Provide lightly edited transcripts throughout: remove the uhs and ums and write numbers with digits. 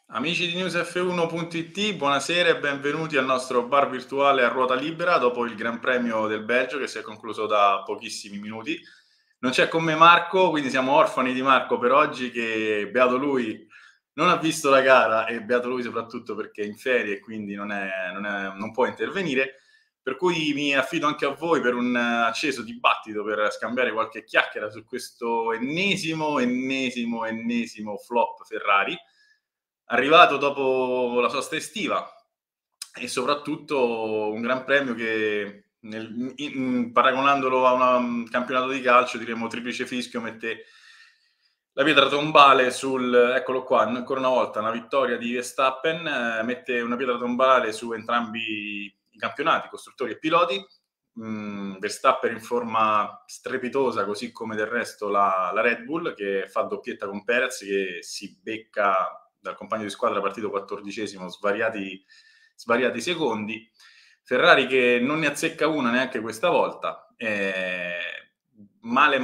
Amici di newsf1.it, buonasera e benvenuti al nostro bar virtuale a ruota libera dopo il Gran Premio del Belgio che si è concluso da pochissimi minuti. Non c'è con me Marco, quindi siamo orfani di Marco per oggi, che beato lui non ha visto la gara e beato lui soprattutto perché è in ferie e quindi non può intervenire. Per cui mi affido anche a voi per un acceso dibattito, per scambiare qualche chiacchiera su questo ennesimo flop Ferrari, arrivato dopo la sosta estiva, e soprattutto un Gran Premio che, paragonandolo a un campionato di calcio, diremmo triplice fischio, mette la pietra tombale eccolo qua, ancora una volta una vittoria di Verstappen, mette una pietra tombale su entrambi i campionati, costruttori e piloti. Verstappen in forma strepitosa, così come del resto la Red Bull, che fa doppietta con Perez, che si becca dal compagno di squadra partito 14esimo svariati secondi. Ferrari che non ne azzecca una neanche questa volta. Male.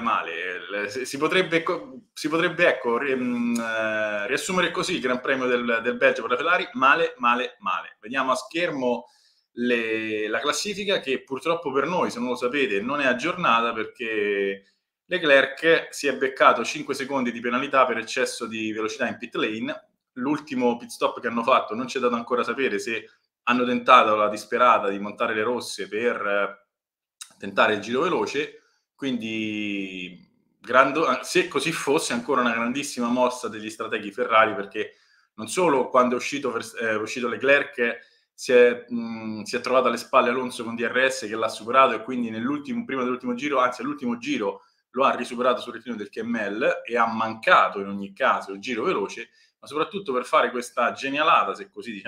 Si potrebbe ecco, riassumere così il Gran Premio del Belgio per la Ferrari: male. Vediamo a schermo la classifica, che purtroppo per noi, se non lo sapete, non è aggiornata, perché Leclerc si è beccato 5 secondi di penalità per eccesso di velocità in pit lane. L'ultimo pit stop che hanno fatto non ci è dato ancora sapere se hanno tentato la disperata di montare le rosse per tentare il giro veloce, quindi se così fosse, ancora una grandissima mossa degli strateghi Ferrari, perché non solo quando è uscito Leclerc si è trovato alle spalle Alonso con DRS che l'ha superato, e quindi prima dell'ultimo giro, anzi all'ultimo giro, lo ha risuperato sul rettilineo del Kemmel e ha mancato in ogni caso il giro veloce, ma soprattutto per fare questa genialata, se così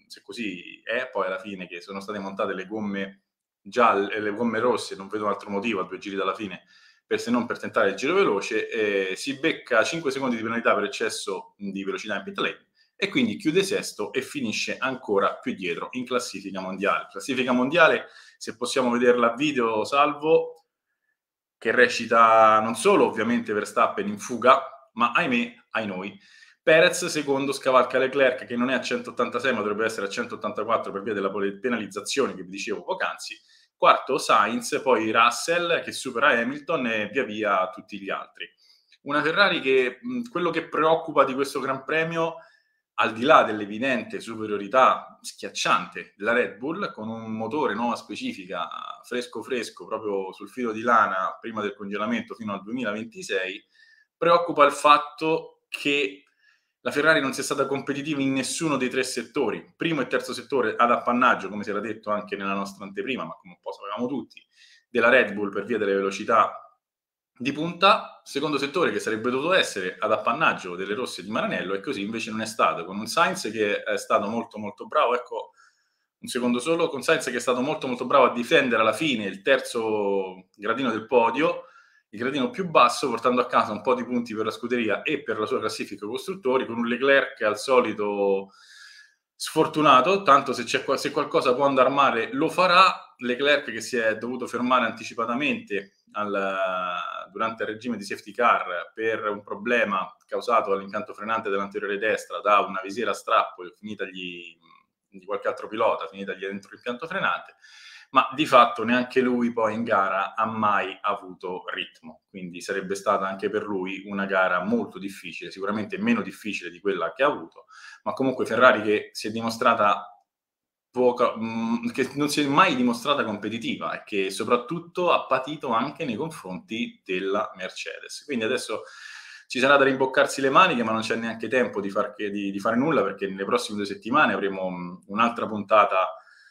è, poi alla fine, che sono state montate le gomme gialle e le gomme rosse, non vedo un altro motivo a 2 giri dalla fine se non per tentare il giro veloce. Si becca 5 secondi di penalità per eccesso di velocità in pit lane, e quindi chiude sesto e finisce ancora più dietro in classifica mondiale. Classifica mondiale, se possiamo vederla a video, Salvo, che recita non solo ovviamente Verstappen in fuga, ma ahimè, ai noi, Perez secondo scavalca Leclerc, che non è a 186 ma dovrebbe essere a 184 per via della penalizzazione che vi dicevo poc'anzi. Quarto Sainz, poi Russell che supera Hamilton e via via tutti gli altri. Una Ferrari che quello che preoccupa di questo Gran Premio, al di là dell'evidente superiorità schiacciante della Red Bull, con un motore nuova specifica, fresco, proprio sul filo di lana prima del congelamento fino al 2026, preoccupa il fatto che la Ferrari non sia stata competitiva in nessuno dei 3 settori. Primo e terzo settore ad appannaggio, come si era detto anche nella nostra anteprima, ma come un po' sapevamo tutti, della Red Bull per via delle velocità di punta. Secondo settore che sarebbe dovuto essere ad appannaggio delle rosse di Maranello, e così invece non è stato, con un Sainz che è stato molto bravo. Ecco, un secondo solo. Con Sainz che è stato molto bravo a difendere alla fine il terzo gradino del podio, il gradino più basso, portando a casa un po' di punti per la scuderia e per la sua classifica costruttori, con un Leclerc al solito sfortunato, tanto se qualcosa può andare male lo farà. Leclerc che si è dovuto fermare anticipatamente durante il regime di safety car per un problema causato dall'impianto frenante dell'anteriore destra, da una visiera a strappo finitagli di qualche altro pilota, finitagli dentro l'impianto frenante, ma di fatto neanche lui poi in gara ha mai avuto ritmo, quindi sarebbe stata anche per lui una gara molto difficile, sicuramente meno difficile di quella che ha avuto, ma comunque Ferrari che si è dimostrata che non si è mai dimostrata competitiva, e che soprattutto ha patito anche nei confronti della Mercedes. Quindi adesso ci sarà da rimboccarsi le maniche, ma non c'è neanche tempo di fare nulla, perché nelle prossime 2 settimane avremo un'altra puntata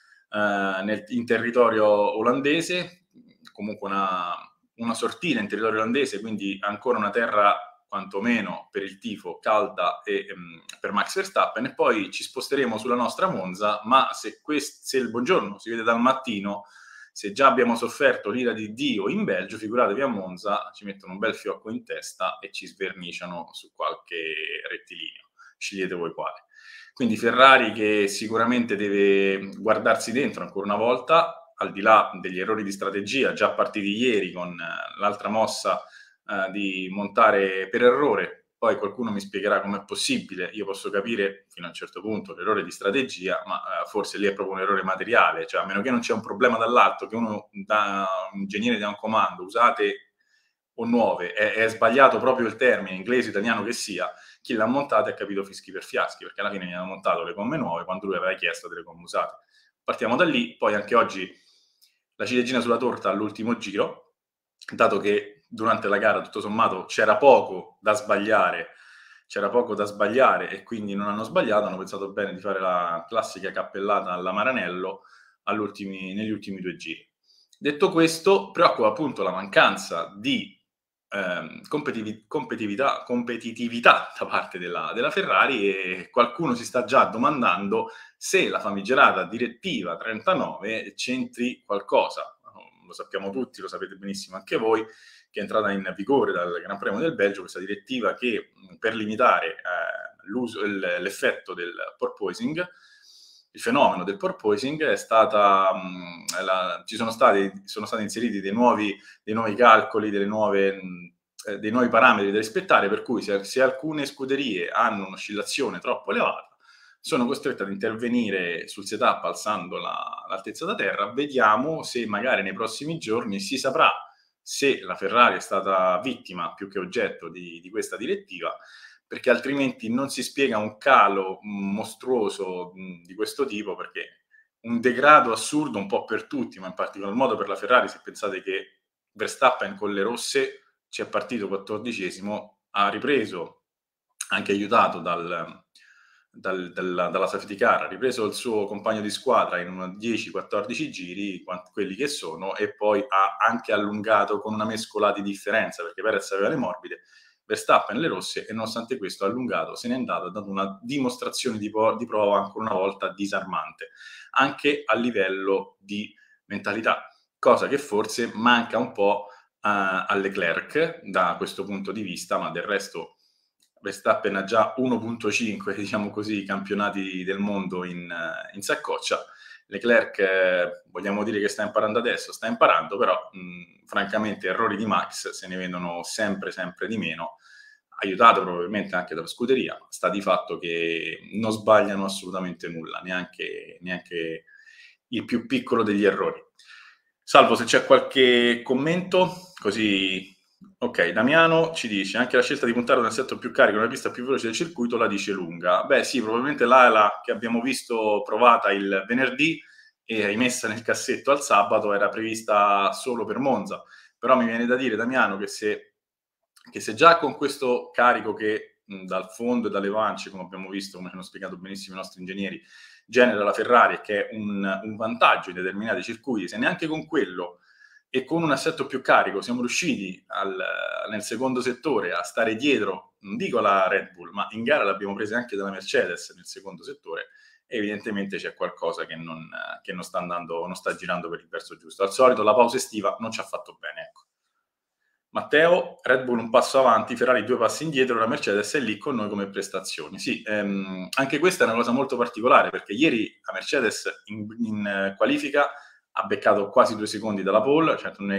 in territorio olandese, comunque una sortina in territorio olandese, quindi ancora una terra quantomeno per il tifo calda e per Max Verstappen, e poi ci sposteremo sulla nostra Monza. Ma se il buongiorno si vede dal mattino, se già abbiamo sofferto l'ira di Dio in Belgio, figuratevi a Monza, ci mettono un bel fiocco in testa e ci sverniciano su qualche rettilineo, scegliete voi quale. Quindi Ferrari che sicuramente deve guardarsi dentro ancora una volta, al di là degli errori di strategia già partiti ieri con l'altra mossa di montare per errore poi qualcuno mi spiegherà com'è possibile, io posso capire fino a un certo punto l'errore di strategia, ma forse lì è proprio un errore materiale, cioè a meno che non c'è un problema dall'alto, che uno da un ingegnere dà un comando, usate o nuove, è sbagliato proprio il termine, inglese, italiano che sia, chi l'ha montato ha capito fischi per fiaschi, perché alla fine gli hanno montato le gomme nuove quando lui aveva chiesto delle gomme usate. Partiamo da lì, poi anche oggi la ciliegina sulla torta all'ultimo giro, dato che durante la gara tutto sommato c'era poco da sbagliare e quindi non hanno sbagliato, hanno pensato bene di fare la classica cappellata alla Maranello negli ultimi 2 giri. Detto questo, preoccupa appunto la mancanza di competitività da parte della Ferrari, e qualcuno si sta già domandando se la famigerata direttiva 39 c'entri qualcosa. Lo sappiamo tutti, lo sapete benissimo anche voi, che è entrata in vigore dal Gran Premio del Belgio questa direttiva che per limitare l'effetto del porpoising, il fenomeno del porpoising, è stata sono stati inseriti dei nuovi calcoli, dei nuovi parametri da rispettare, per cui se alcune scuderie hanno un'oscillazione troppo elevata sono costrette ad intervenire sul setup alzando l'altezza da terra. Vediamo se magari nei prossimi giorni si saprà se la Ferrari è stata vittima più che oggetto di questa direttiva, perché altrimenti non si spiega un calo mostruoso di questo tipo, perché un degrado assurdo un po' per tutti, ma in particolar modo per la Ferrari, se pensate che Verstappen con le rosse ci è partito 14°, ha ripreso, anche aiutato dalla safety car, ha ripreso il suo compagno di squadra in 10-14 giri, quelli che sono, e poi ha anche allungato con una mescola di differenza, perché Perez aveva le morbide, Verstappen le rosse, e nonostante questo ha allungato, se n'è andato, ha dato una dimostrazione di prova ancora una volta disarmante, anche a livello di mentalità, cosa che forse manca un po' a Leclerc da questo punto di vista, ma del resto Verstappen ha già 1.5, diciamo così, campionati del mondo in saccoccia. Leclerc, vogliamo dire che sta imparando adesso, sta imparando, però francamente errori di Max se ne vedono sempre di meno, aiutato probabilmente anche dalla scuderia. Sta di fatto che non sbagliano assolutamente nulla, neanche il più piccolo degli errori. Salvo, se c'è qualche commento, così. Ok, Damiano ci dice: anche la scelta di puntare un assetto più carico nella pista più veloce del circuito la dice lunga. Beh sì, probabilmente l'ala che abbiamo visto provata il venerdì e rimessa nel cassetto al sabato era prevista solo per Monza, però mi viene da dire, Damiano, che se già con questo carico che dal fondo e dalle vance, come abbiamo visto, come ci hanno spiegato benissimo i nostri ingegneri, genera la Ferrari, che è un vantaggio in determinati circuiti, se neanche con quello e con un assetto più carico siamo riusciti nel secondo settore a stare dietro, non dico alla Red Bull, ma in gara l'abbiamo presa anche dalla Mercedes nel secondo settore, evidentemente c'è qualcosa che non sta andando, non sta girando per il verso giusto. Al solito la pausa estiva non ci ha fatto bene, ecco. Matteo, Red Bull un passo avanti, Ferrari 2 passi indietro, la Mercedes è lì con noi come prestazioni. Sì, anche questa è una cosa molto particolare, perché ieri la Mercedes in qualifica ha beccato quasi 2 secondi dalla pole, certo non è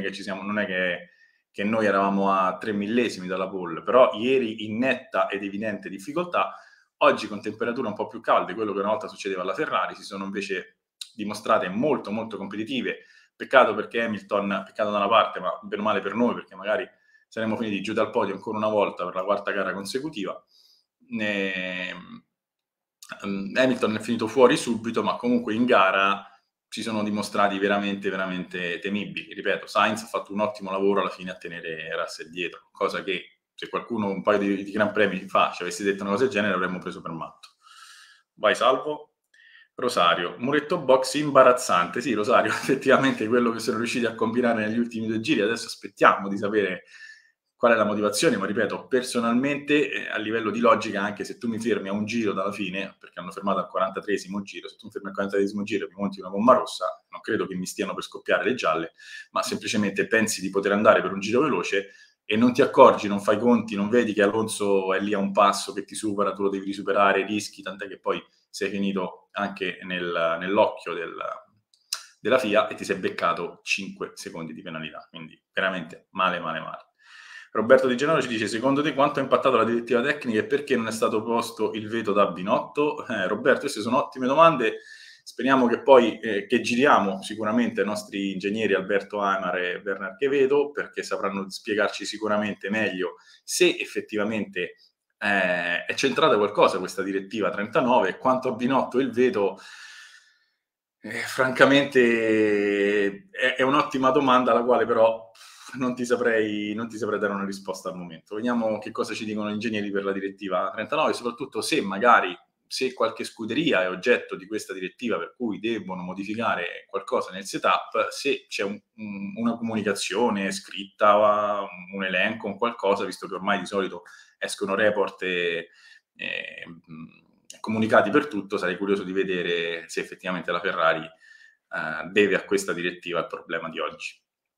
che noi eravamo a 3 millesimi dalla pole, però ieri in netta ed evidente difficoltà. Oggi con temperature un po' più calde, quello che una volta succedeva alla Ferrari, si sono invece dimostrate molto molto competitive. Peccato perché Hamilton, peccato da una parte, ma bene o male per noi, perché magari saremmo finiti giù dal podio ancora una volta per la quarta gara consecutiva. Hamilton è finito fuori subito, ma comunque in gara si sono dimostrati veramente temibili. Ripeto, Sainz ha fatto un ottimo lavoro alla fine a tenere Russell dietro, cosa che se qualcuno un paio di Gran Premi fa ci avessi detto una cosa del genere avremmo preso per matto. Vai Salvo. Rosario, muretto box imbarazzante. Sì, Rosario, effettivamente quello che sono riusciti a combinare negli ultimi 2 giri. Adesso aspettiamo di sapere qual è la motivazione, ma ripeto, personalmente, a livello di logica, anche se tu mi fermi a un giro dalla fine, perché hanno fermato al 43esimo giro, se tu mi fermi al 43esimo giro e mi monti una gomma rossa, non credo che mi stiano per scoppiare le gialle, ma semplicemente pensi di poter andare per un giro veloce e non ti accorgi, non fai conti, non vedi che Alonso è lì a un passo che ti supera, tu lo devi risuperare, rischi, tant'è che poi sei finito anche nell'occhio della FIA e ti sei beccato 5 secondi di penalità, quindi veramente male. Roberto Di Gennaro ci dice: secondo te quanto ha impattato la direttiva tecnica e perché non è stato posto il veto da Binotto? Roberto, queste sono ottime domande. Speriamo che poi che giriamo sicuramente ai nostri ingegneri Alberto Aimar e Bernard Chevedo, perché sapranno spiegarci sicuramente meglio se effettivamente è centrata qualcosa questa direttiva 39 e quanto a Binotto il veto. Francamente è un'ottima domanda alla quale però non ti saprei dare una risposta al momento. Vediamo che cosa ci dicono gli ingegneri per la direttiva 39 e soprattutto se qualche scuderia è oggetto di questa direttiva per cui debbono modificare qualcosa nel setup, se c'è una comunicazione scritta, un elenco, un qualcosa, visto che ormai di solito escono report e comunicati per tutto, sarei curioso di vedere se effettivamente la Ferrari deve a questa direttiva il problema di oggi.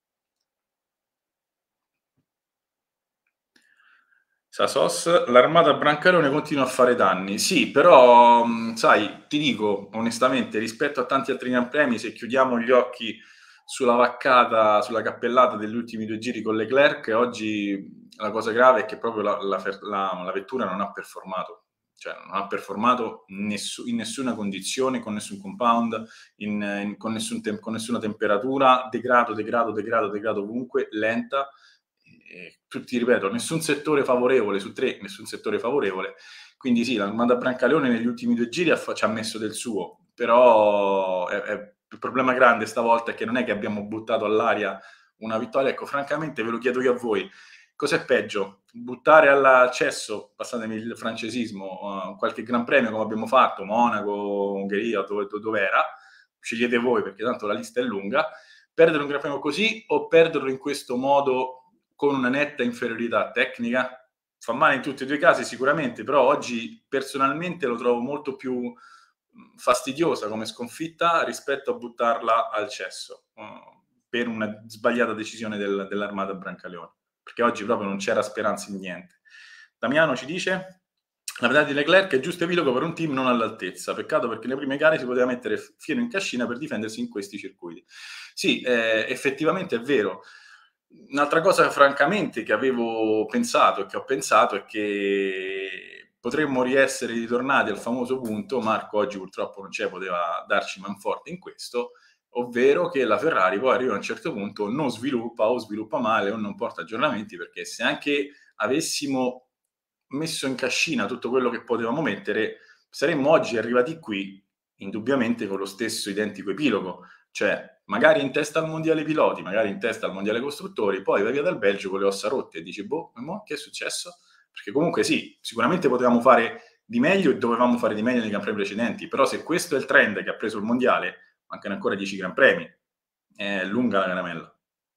Sasos, l'armata Brancaleone continua a fare danni. Sì, però, sai, ti dico onestamente, rispetto a tanti altri Gran Premi, se chiudiamo gli occhi sulla vaccata, sulla cappellata degli ultimi 2 giri con Leclerc, oggi la cosa grave è che proprio la vettura non ha performato. Cioè, non ha performato in nessuna condizione, con nessun compound, con nessuna temperatura, degrado ovunque, lenta. Tutti, ripeto, nessun settore favorevole su 3, nessun settore favorevole. Quindi sì, l'Armada Brancaleone negli ultimi 2 giri ci ha messo del suo, però il problema grande stavolta è che non è che abbiamo buttato all'aria una vittoria. Ecco, francamente ve lo chiedo io a voi. Cos'è peggio? Buttare all'accesso, passatemi il francesismo, qualche Gran Premio come abbiamo fatto, Monaco, Ungheria, dove era, scegliete voi perché tanto la lista è lunga, perdere un Gran Premio così o perderlo in questo modo con una netta inferiorità tecnica? Fa male in tutti e due i casi sicuramente, però oggi personalmente lo trovo molto più fastidiosa come sconfitta rispetto a buttarla al cesso per una sbagliata decisione dell'Armata Brancaleone, perché oggi proprio non c'era speranza in niente. Damiano ci dice: la pedale di Leclerc è giusto epilogo per un team non all'altezza. Peccato perché nelle prime gare si poteva mettere fieno in cascina per difendersi in questi circuiti. Sì, effettivamente è vero. Un'altra cosa, francamente, che avevo pensato e che ho pensato è che potremmo riessere ritornati al famoso punto, Marco oggi purtroppo non c'è, poteva darci manforte in questo, ovvero che la Ferrari poi arriva a un certo punto, non sviluppa o sviluppa male o non porta aggiornamenti, perché se anche avessimo messo in cascina tutto quello che potevamo mettere, saremmo oggi arrivati qui indubbiamente con lo stesso identico epilogo, cioè magari in testa al mondiale piloti, magari in testa al mondiale costruttori, poi vai via dal Belgio con le ossa rotte e dici boh, che è successo? Perché comunque sì, sicuramente potevamo fare di meglio e dovevamo fare di meglio nei Gran Premi precedenti, però se questo è il trend che ha preso il mondiale, mancano ancora 10 Gran Premi, è lunga la caramella.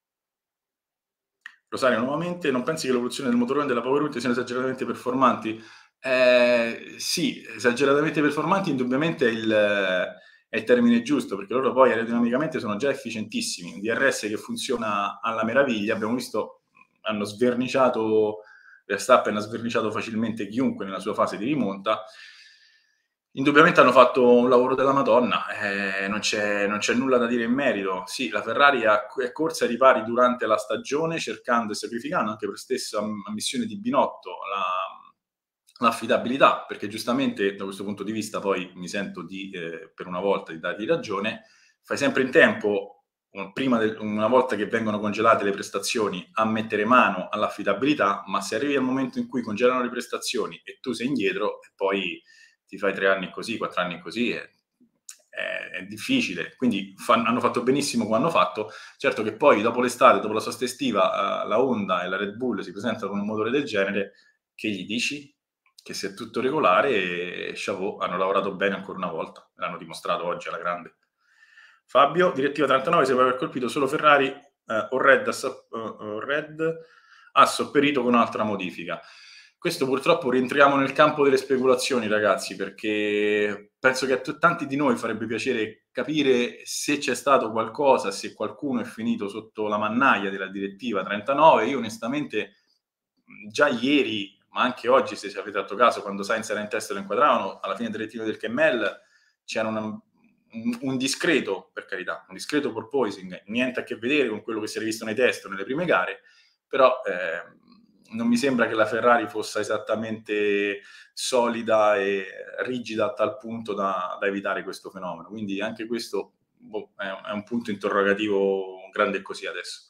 Rosario, nuovamente, non pensi che l'evoluzione del motorone e della Power Unit siano esageratamente performanti? Sì, esageratamente performanti indubbiamente è il termine giusto, perché loro poi aerodinamicamente sono già efficientissimi. Un DRS che funziona alla meraviglia, abbiamo visto, hanno sverniciato, Verstappen ha sverniciato facilmente chiunque nella sua fase di rimonta. Indubbiamente hanno fatto un lavoro della Madonna, non c'è nulla da dire in merito. Sì, la Ferrari è corsa ai ripari durante la stagione, cercando e sacrificando anche per stessa ammissione di Binotto l'affidabilità, perché giustamente da questo punto di vista poi mi sento per una volta di dargli ragione, fai sempre in tempo, una volta che vengono congelate le prestazioni, a mettere mano all'affidabilità, ma se arrivi al momento in cui congelano le prestazioni e tu sei indietro, poi ti fai 3 anni così, 4 anni così, è difficile. Quindi hanno fatto benissimo come hanno fatto. Certo che poi dopo l'estate, dopo la sosta estiva, la Honda e la Red Bull si presentano con un motore del genere, che gli dici? Che se è tutto regolare e chapeau, hanno lavorato bene ancora una volta, l'hanno dimostrato oggi alla grande. Fabio, direttiva 39, se può aver colpito solo Ferrari o Red ha sopperito con un'altra modifica. Questo purtroppo rientriamo nel campo delle speculazioni, ragazzi, perché penso che a tanti di noi farebbe piacere capire se c'è stato qualcosa, se qualcuno è finito sotto la mannaia della direttiva 39. Io onestamente già ieri, ma anche oggi, se avete fatto caso, quando Sainz era in testa e lo inquadravano, alla fine del retiro del Kemmel c'era un discreto, per carità, un discreto porpoising, niente a che vedere con quello che si era visto nei test nelle prime gare, però non mi sembra che la Ferrari fosse esattamente solida e rigida a tal punto da evitare questo fenomeno. Quindi anche questo è un punto interrogativo grande così adesso.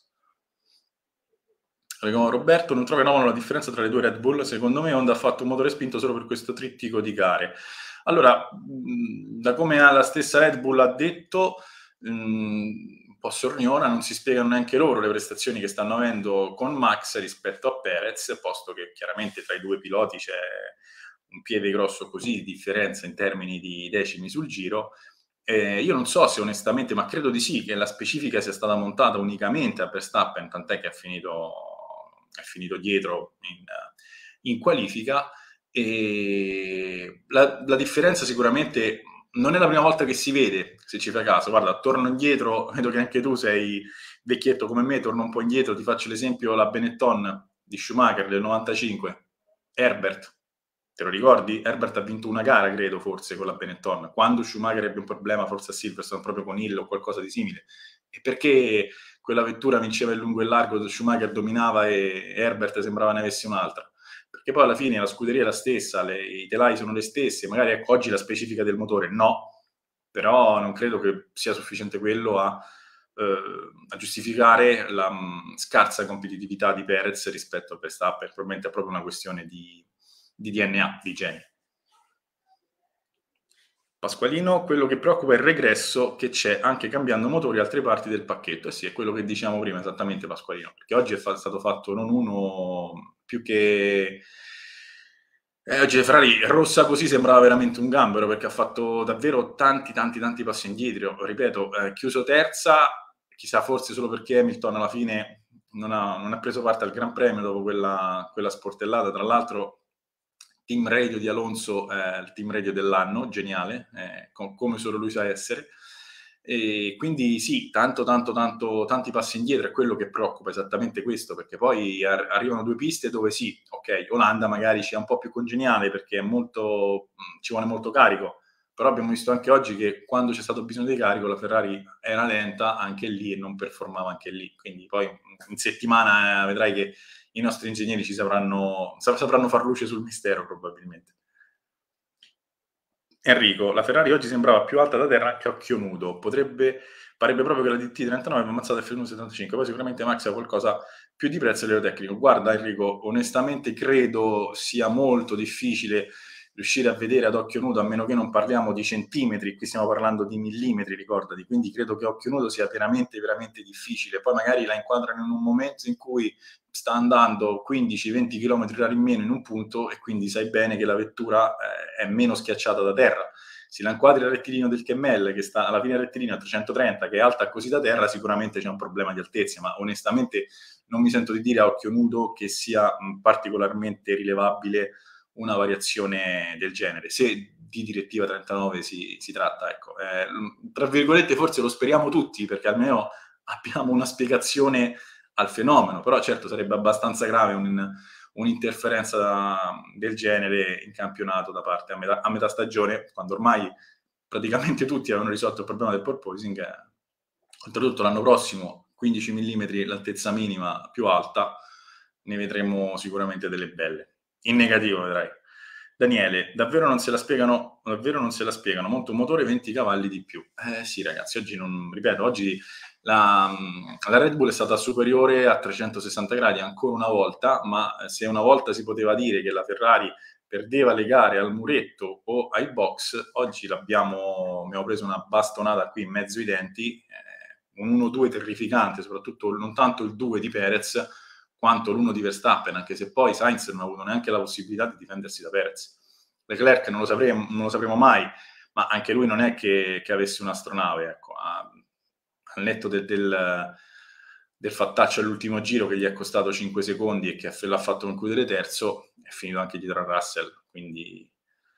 Roberto, non trovano la differenza tra le due Red Bull? Secondo me Honda ha fatto un motore spinto solo per questo trittico di gare. Allora, da come la stessa Red Bull ha detto, un po' sorniona, non si spiegano neanche loro le prestazioni che stanno avendo con Max rispetto a Perez, posto che chiaramente tra i due piloti c'è un piede grosso così di differenza in termini di decimi sul giro. Io non so se onestamente, ma credo di sì, che la specifica sia stata montata unicamente a Verstappen, tant'è che è finito dietro in qualifica. E la differenza sicuramente non è la prima volta che si vede, se ci fai caso. Guarda, torno indietro, vedo che anche tu sei vecchietto come me, torno un po' indietro, ti faccio l'esempio, la Benetton di Schumacher del 95, Herbert. Te lo ricordi? Herbert ha vinto una gara, credo, forse, con la Benetton. Quando Schumacher ebbe un problema, forse a Silverstone, proprio con Hill o qualcosa di simile. E perché quella vettura vinceva in lungo e largo, Schumacher dominava e Herbert sembrava ne avesse un'altra? Perché poi alla fine la scuderia è la stessa, i telai sono le stesse, magari ecco, oggi la specifica del motore no, però non credo che sia sufficiente quello a giustificare la scarsa competitività di Perez rispetto a Verstappen. Probabilmente è proprio una questione di DNA, di geni. Pasqualino, quello che preoccupa è il regresso che c'è anche cambiando motori e altre parti del pacchetto. E sì, è quello che diciamo prima, esattamente, Pasqualino, perché oggi è stato fatto non uno, più che... oggi Ferrari rossa così sembrava veramente un gambero, perché ha fatto davvero tanti passi indietro. Ripeto, chiuso terza, chissà, forse solo perché Hamilton alla fine non ha preso parte al Gran Premio dopo quella sportellata. Tra l'altro team radio di Alonso, il team radio dell'anno, geniale, come solo lui sa essere. E quindi sì, tanti passi indietro, è quello che preoccupa, esattamente questo, perché poi arrivano due piste dove sì, ok, Olanda magari ci è un po' più congeniale perché è ci vuole molto carico, però abbiamo visto anche oggi che quando c'è stato bisogno di carico la Ferrari era lenta anche lì e non performava anche lì, quindi poi in settimana vedrai che i nostri ingegneri sapranno far luce sul mistero probabilmente. Enrico, la Ferrari oggi sembrava più alta da terra anche a occhio nudo, parebbe proprio che la DT39 abbia ammazzato il F175, poi sicuramente Max ha qualcosa più di prezzo a livello tecnico. Guarda Enrico, onestamente credo sia molto difficile riuscire a vedere ad occhio nudo, a meno che non parliamo di centimetri, qui stiamo parlando di millimetri, ricordati, quindi credo che a occhio nudo sia veramente difficile. Poi magari la inquadrano in un momento in cui sta andando 15-20 km orari in meno in un punto e quindi sai bene che la vettura è meno schiacciata da terra. Se la inquadri al rettilineo del Kemmel, che sta alla fine del rettilineo a 330, che è alta così da terra, sicuramente c'è un problema di altezza, ma onestamente non mi sento di dire a occhio nudo che sia particolarmente rilevabile una variazione del genere. Se di direttiva 39 si tratta, ecco. Tra virgolette forse lo speriamo tutti, perché almeno abbiamo una spiegazione al fenomeno, però certo sarebbe abbastanza grave un'interferenza del genere in campionato da parte a metà stagione, quando ormai praticamente tutti avevano risolto il problema del porpoising. Oltretutto l'anno prossimo 15 mm l'altezza minima più alta, ne vedremo sicuramente delle belle. In negativo vedrai. Daniele, davvero non se la spiegano, monta un motore 20 cavalli di più. Sì ragazzi, oggi la Red Bull è stata superiore a 360 gradi ancora una volta, ma se una volta si poteva dire che la Ferrari perdeva le gare al muretto o ai box, oggi abbiamo preso una bastonata qui in mezzo ai denti, un 1-2 terrificante, soprattutto non tanto il 2 di Perez, quanto l'1 di Verstappen, anche se poi Sainz non ha avuto neanche la possibilità di difendersi da Perez. Leclerc non lo sapremo mai, ma anche lui non è che avesse un'astronave, ecco, al netto del fattaccio all'ultimo giro che gli è costato 5 secondi e che l'ha fatto concludere terzo, è finito anche dietro a Russell, quindi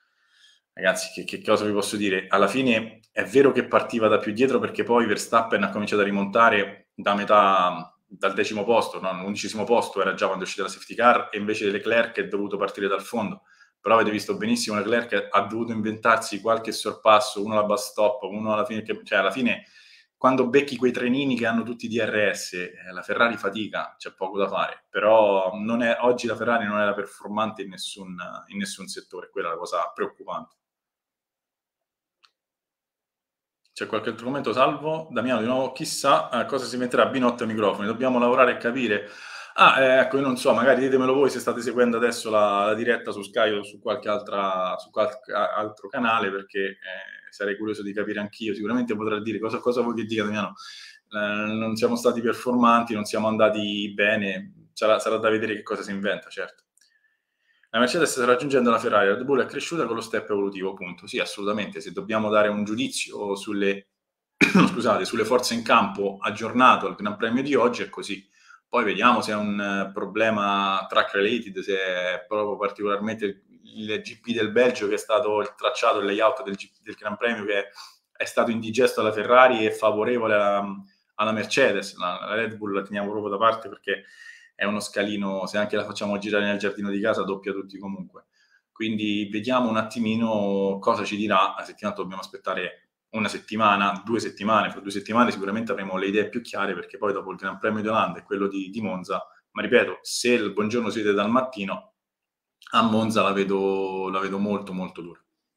ragazzi, che cosa vi posso dire? Alla fine è vero che partiva da più dietro perché poi Verstappen ha cominciato a rimontare da metà, dal 10° posto, no, l'11° posto era già quando è uscita la safety car, e invece Leclerc è dovuto partire dal fondo. Però avete visto benissimo, Leclerc ha dovuto inventarsi qualche sorpasso, uno alla bus stop, uno alla fine, cioè alla fine quando becchi quei trenini che hanno tutti i DRS, la Ferrari fatica, c'è poco da fare, però oggi la Ferrari non era performante in nessun settore, quella è la cosa preoccupante. C'è qualche altro commento? Salvo, Damiano di nuovo, chissà cosa si metterà Binotto ai microfoni, dobbiamo lavorare e capire. Ecco, io non so, magari ditemelo voi se state seguendo adesso la diretta su Sky o su qualche altro canale, perché sarei curioso di capire anch'io. Sicuramente potrà dire cosa vuoi che dica, Damiano. Non siamo stati performanti, non siamo andati bene, sarà da vedere che cosa si inventa, certo. La Mercedes sta raggiungendo la Ferrari, la Red Bull è cresciuta con lo step evolutivo, punto. Sì, assolutamente, se dobbiamo dare un giudizio sulle, scusate, sulle forze in campo aggiornato al Gran Premio di oggi è così. Poi vediamo se è un problema track related, se è proprio particolarmente il GP del Belgio che è stato il tracciato, il layout del Gran Premio che è stato indigesto alla Ferrari e favorevole alla Mercedes. La Red Bull la teniamo proprio da parte perché è uno scalino, se anche la facciamo girare nel giardino di casa, doppia tutti comunque. Quindi vediamo un attimino cosa ci dirà. La settimana dobbiamo aspettare una settimana, 2 settimane. Fra 2 settimane sicuramente avremo le idee più chiare, perché poi dopo il Gran Premio di Olanda e quello di Monza, ma ripeto, se il buongiorno si vede dal mattino, a Monza la vedo molto molto dura.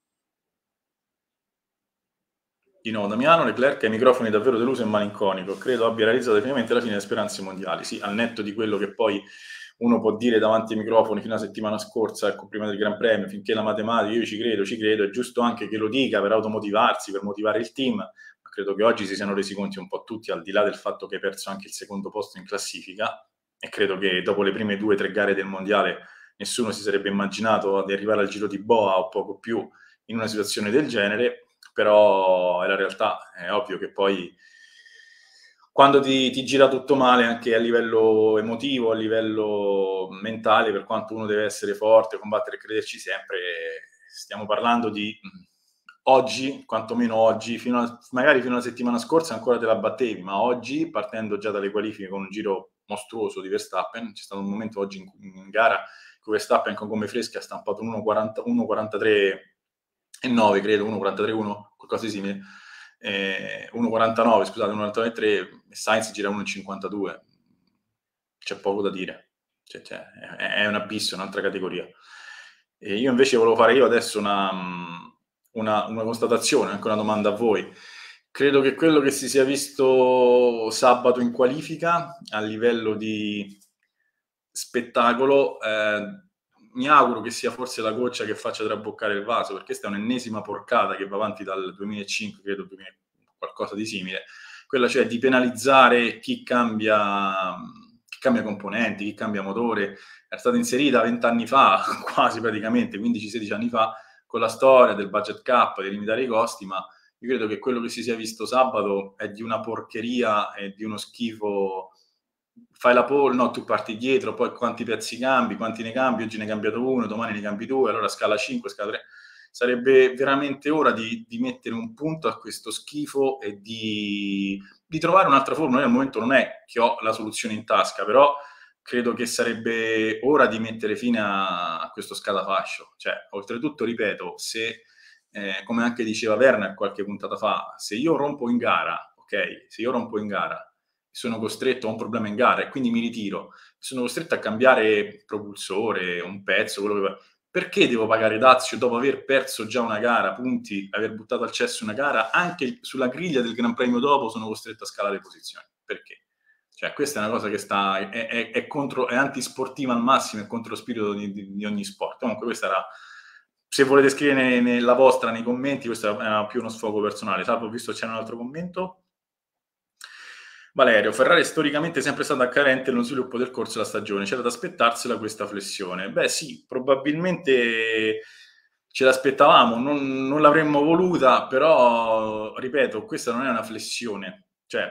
Di nuovo Damiano, Leclerc ai microfoni davvero deluso e malinconico, credo abbia realizzato definitivamente la fine delle speranze mondiali. Sì, al netto di quello che poi uno può dire davanti ai microfoni fino alla settimana scorsa, ecco, prima del Gran Premio, finché la matematica, io ci credo, è giusto anche che lo dica per automotivarsi, per motivare il team, ma credo che oggi si siano resi conti un po' tutti, al di là del fatto che hai perso anche il secondo posto in classifica, e credo che dopo le prime 2 o 3 gare del mondiale nessuno si sarebbe immaginato di arrivare al giro di boa o poco più in una situazione del genere, però è la realtà. È ovvio che poi quando ti gira tutto male anche a livello emotivo, a livello mentale, per quanto uno deve essere forte, combattere e crederci sempre, stiamo parlando di oggi, quantomeno oggi, magari fino alla settimana scorsa ancora te la battevi, ma oggi, partendo già dalle qualifiche con un giro mostruoso di Verstappen, c'è stato un momento oggi in gara con Verstappen con gomme fresche ha stampato 1,43,9 credo, 1,43,1, qualcosa di simile, 1,49, scusate, 1,49,3, e Sainz gira 1,52. C'è poco da dire, è un abisso, un'altra categoria. E io invece volevo fare io adesso una constatazione, anche una domanda a voi. Credo che quello che si sia visto sabato in qualifica a livello di spettacolo, mi auguro che sia forse la goccia che faccia traboccare il vaso, perché questa è un'ennesima porcata che va avanti dal 2005, credo, qualcosa di simile, quella cioè di penalizzare chi cambia componenti, chi cambia motore. È stata inserita 20 anni fa, quasi praticamente, 15-16 anni fa, con la storia del budget cap, di limitare i costi, ma io credo che quello che si sia visto sabato è di una porcheria e di uno schifo. Fai la pole, no, tu parti dietro, poi quanti pezzi cambi, quanti ne cambi, oggi ne hai cambiato uno, domani ne cambi 2, allora scala 5, scala 3. Sarebbe veramente ora di mettere un punto a questo schifo e di trovare un'altra formula. Io al momento non è che ho la soluzione in tasca, però credo che sarebbe ora di mettere fine a questo scatafascio. Cioè, oltretutto, ripeto, se, come anche diceva Werner qualche puntata fa, se io rompo in gara, ok, se io rompo in gara, sono costretto a un problema in gara e quindi mi ritiro, sono costretto a cambiare propulsore, un pezzo, quello che perché devo pagare dazio dopo aver perso già una gara, punti, aver buttato al cesso una gara, anche sulla griglia del Gran Premio dopo sono costretto a scalare posizioni? Perché? Cioè, questa è una cosa che è antisportiva al massimo, è contro lo spirito di ogni sport. Comunque questa era, se volete scrivere la vostra nei commenti, questo era più uno sfogo personale. Salvo, visto c'è un altro commento. Valerio, Ferrari è storicamente sempre stata carente nello sviluppo del corso della stagione, c'era da aspettarsela questa flessione. Beh sì, probabilmente ce l'aspettavamo, non l'avremmo voluta, però, ripeto, questa non è una flessione. Cioè,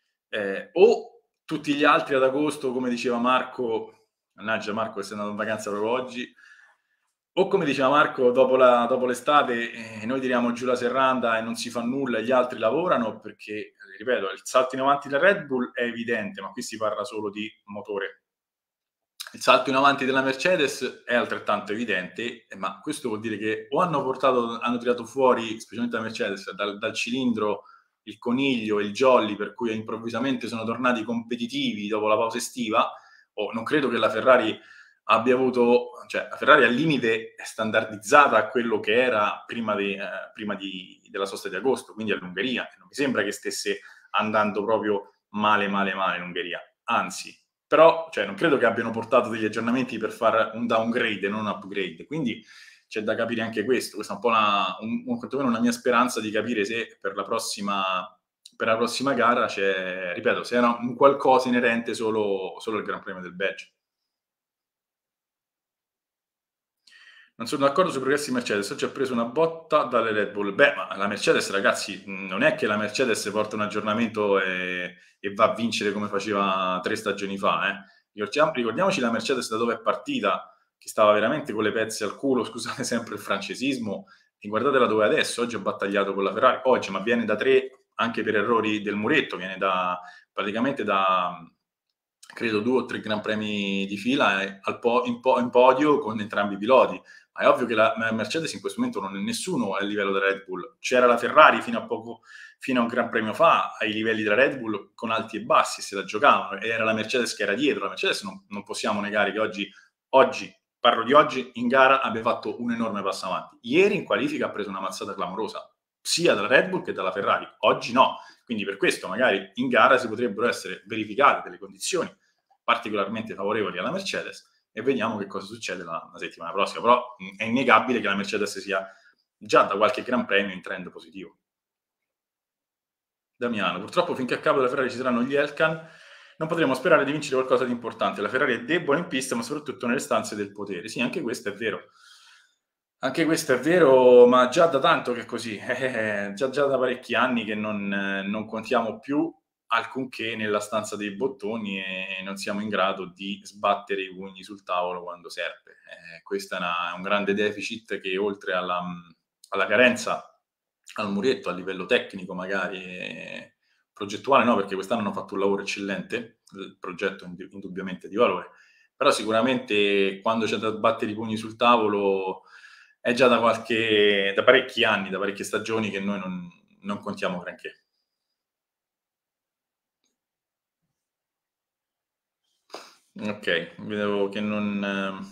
o tutti gli altri ad agosto, come diceva Marco, mannaggia Marco che sei andato in vacanza proprio oggi, o come diceva Marco, dopo l'estate noi tiriamo giù la serranda e non si fa nulla e gli altri lavorano, perché, ripeto, il salto in avanti della Red Bull è evidente, ma qui si parla solo di motore. Il salto in avanti della Mercedes è altrettanto evidente, ma questo vuol dire che o hanno tirato fuori, specialmente la Mercedes, dal cilindro il Coniglio e il Jolly, per cui improvvisamente sono tornati competitivi dopo la pausa estiva, o non credo che la Ferrari abbia avuto, cioè la Ferrari al limite è standardizzata a quello che era prima della sosta di agosto, quindi all'Ungheria. Non mi sembra che stesse andando proprio male in Ungheria, anzi, però cioè, non credo che abbiano portato degli aggiornamenti per fare un downgrade e non un upgrade, quindi c'è da capire anche questo. Questa è un po' quantomeno una mia speranza di capire se per la prossima gara c'è, ripeto, se era un qualcosa inerente solo il Gran Premio del Belgio. Non sono d'accordo sui progressi Mercedes, oggi ha preso una botta dalle Red Bull. Beh, ma la Mercedes, ragazzi, non è che la Mercedes porta un aggiornamento e va a vincere come faceva 3 stagioni fa. Ricordiamoci la Mercedes da dove è partita, che stava veramente con le pezze al culo, scusate sempre il francesismo, e guardatela dove è adesso. Oggi ha battagliato con la Ferrari, oggi, ma viene da 3 anche per errori del muretto, viene praticamente da credo 2 o 3 Gran Premi di fila in podio con entrambi i piloti. Ma è ovvio che la Mercedes in questo momento non è nessuno a livello della Red Bull. C'era la Ferrari fino a un Gran Premio fa, ai livelli della Red Bull, con alti e bassi, se la giocavano, e era la Mercedes che era dietro. La Mercedes non possiamo negare che oggi, parlo di oggi, in gara abbia fatto un enorme passo avanti. Ieri in qualifica ha preso una mazzata clamorosa, sia dalla Red Bull che dalla Ferrari. Oggi no. Quindi per questo magari in gara si potrebbero essere verificate delle condizioni particolarmente favorevoli alla Mercedes e vediamo che cosa succede la settimana prossima. Però è innegabile che la Mercedes sia già da qualche Gran Premio in trend positivo. Damiano, purtroppo finché a capo della Ferrari ci saranno gli Elkan non potremo sperare di vincere qualcosa di importante. La Ferrari è debole in pista, ma soprattutto nelle stanze del potere. Sì, anche questo è vero. Anche questo è vero, ma già da tanto che è così. Già da parecchi anni che non contiamo più alcunché nella stanza dei bottoni e non siamo in grado di sbattere i pugni sul tavolo quando serve. Questo è un grande deficit che oltre alla carenza al muretto a livello tecnico magari progettuale no, perché quest'anno hanno fatto un lavoro eccellente, il progetto è indubbiamente di valore, però sicuramente quando c'è da battere i pugni sul tavolo è già da parecchi anni, da parecchie stagioni che noi non contiamo granché. Ok, vedevo che non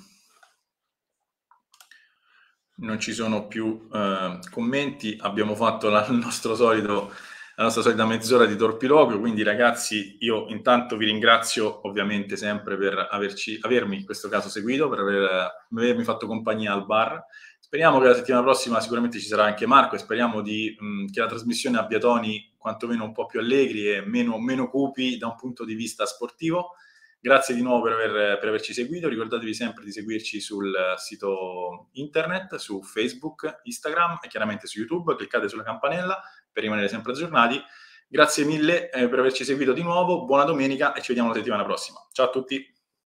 ci sono più commenti, abbiamo fatto la nostra solita mezz'ora di torpiloquio, quindi ragazzi io intanto vi ringrazio ovviamente sempre per avermi in questo caso seguito, per avermi fatto compagnia al bar. Speriamo che la settimana prossima sicuramente ci sarà anche Marco e speriamo che la trasmissione abbia toni quantomeno un po' più allegri e meno cupi da un punto di vista sportivo. Grazie di nuovo per averci seguito, ricordatevi sempre di seguirci sul sito internet, su Facebook, Instagram e chiaramente su YouTube, cliccate sulla campanella per rimanere sempre aggiornati. Grazie mille per averci seguito di nuovo, buona domenica e ci vediamo la settimana prossima. Ciao a tutti!